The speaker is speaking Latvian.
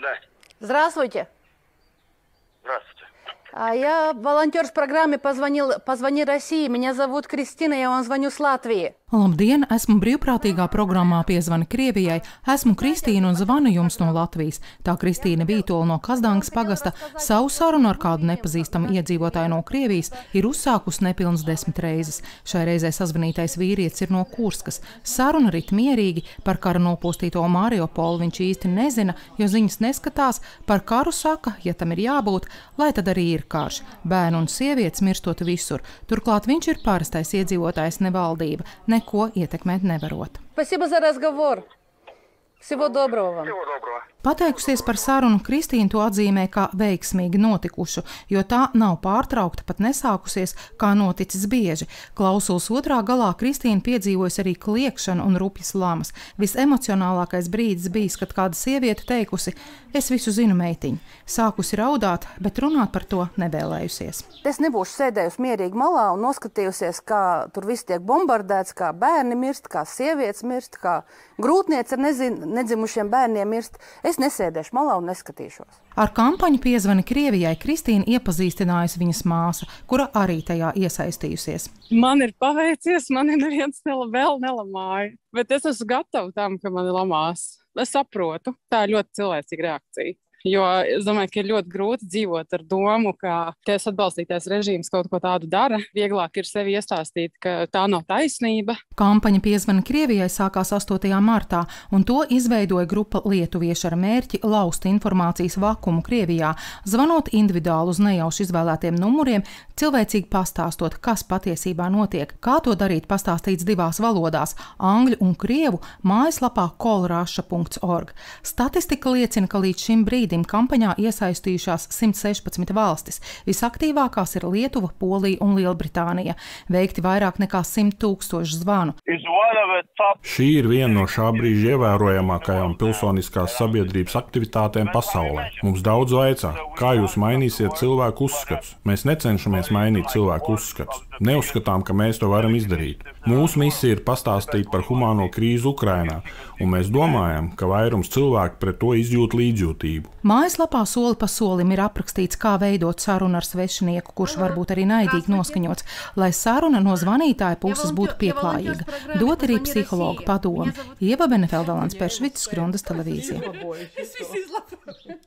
Да. Здравствуйте. Здравствуйте. Я волонтер в программе «Позвони России». Меня зовут Кристина, я вам звоню с Латвии. Labdien, esmu brīvprātīgā programmā Piezvani Krievijai. Esmu Kristīna un zvanu jums no Latvijas. Tā Kristīna Vītola no Kazdangas pagasta savu sarunu ar kādu nepazīstamu iedzīvotāju no Krievijas ir uzsākusi nepilnas 10 reizes. Šai reizē sazvanītais vīrietis ir no Kurskas. Saruna rit mierīgi, par kara nopostīto Mariupolu viņš īsti nezina, jo ziņas neskatās, par karu saka, ja tam ir jābūt, lai tad arī ir karš. Bērnu un sievietes mirstot visur. Turklāt viņš ir parastais iedzīvotājs, ne valdība. Neko ietekmēt nevarot. Спасибо за разговор. Всего доброго вам. Всего доброго. Pateikusies par sarunu, Kristīna to atzīmē kā veiksmīgi notikušu, jo tā nav pārtraukta, pat nesākusies, kā noticis bieži. Klausulas otrā galā Kristīna piedzīvojusi arī kliekšanu un rupjas lamas. Visemocionālākais brīdis bijis, kad kāda sieviete teikusi: es visu zinu, meitiņ. Sākusi raudāt, bet runāt par to nevēlējusies. Es nebūšu sēdējusi mierīgi malā un noskatījusies, kā tur viss tiek bombardēts, kā bērni mirst, kā sievietes mirst, kā grūtniece ar nedzimušiem bērniem mirst. Es nesēdēšu malā un neskatīšos. Ar kampaņu Piezvani Krievijai Kristīna iepazīstinājusi viņas māsa, kura arī tajā iesaistījusies. Man ir paveicies, man ir neviens vēl nelamāja, bet es esmu gatava tam, ka man ir lamās. Es saprotu, tā ir ļoti cilvēcīga reakcija. Jo es domāju, ka ir ļoti grūti dzīvot ar domu, ka tiesa atbalstītais režīms kaut ko tādu dara. Vieglāk ir sevi iestāstīt, ka tā nav taisnība. Kampaņa Piezvani Krievijai sākās 8. martā, un to izveidoja grupa lietuvieši ar mērķi laust informācijas vakumu Krievijā, zvanot individuāli uz nejauši izvēlētiem numuriem, cilvēcīgi pastāstot, kas patiesībā notiek. Kā to darīt, pastāstīts 2 valodās – angļu un krievu mājaslapā callrussia.org. Statistika liecina, ka līdz šim brīdim kampaņā iesaistījušās 116 valstis. Visaktīvākās ir Lietuva, Polija un Lielbritānija. Veikti vairāk nekā 100 000 zvanu. Šī ir viena no šā brīža ievērojamākajām pilsoniskās sabiedrības aktivitātēm pasaulē. Mums daudz vaicā, kā jūs mainīsiet cilvēku uzskatus. Mēs necenšamies mainīt cilvēku uzskatus. Neuzskatām, ka mēs to varam izdarīt. Mūsu misija ir pastāstīt par humāno krīzi Ukrainā, un mēs domājam, ka vairums cilvēku pret to izjūt līdzjūtību. Mājaslapā soli pa solim ir aprakstīts, kā veidot sarunu ar svešinieku, kurš varbūt arī naidīgi noskaņots, lai saruna no zvanītāja puses būtu pieklājīga. Dot arī psihologa padomi. Ieva Benefelda, Lands Peršvits, Grundas televīzija.